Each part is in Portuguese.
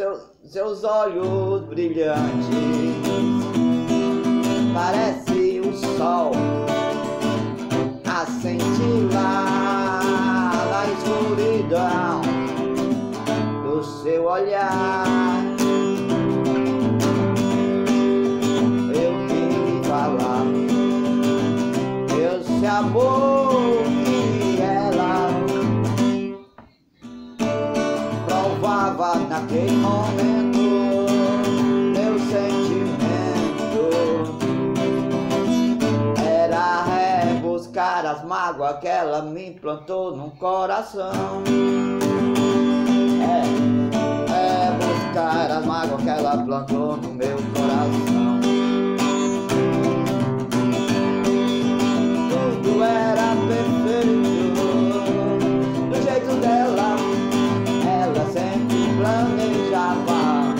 seus olhos brilhantes parece o sol a cintilar na escuridão do seu olhar. Eu quis falar esse amor que ela provava naquele momento. Meu sentimento era rebuscar as mágoas que ela me plantou no coração. É buscar as mágoas que ela plantou no meu coração. Tudo era perfeito do jeito dela. Ela sempre planejava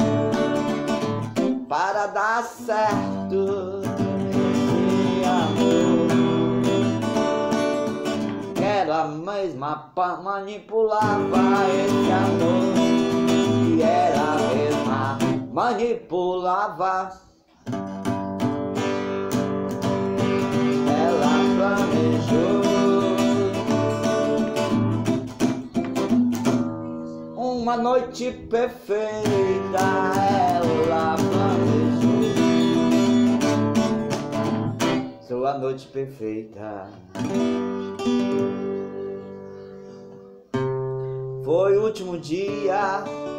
para dar certo esse amor. Ela mesma manipulava esse amor, e ela mesma manipulava. Ela planejou uma noite perfeita. Ela planejou sua noite perfeita. Foi o último dia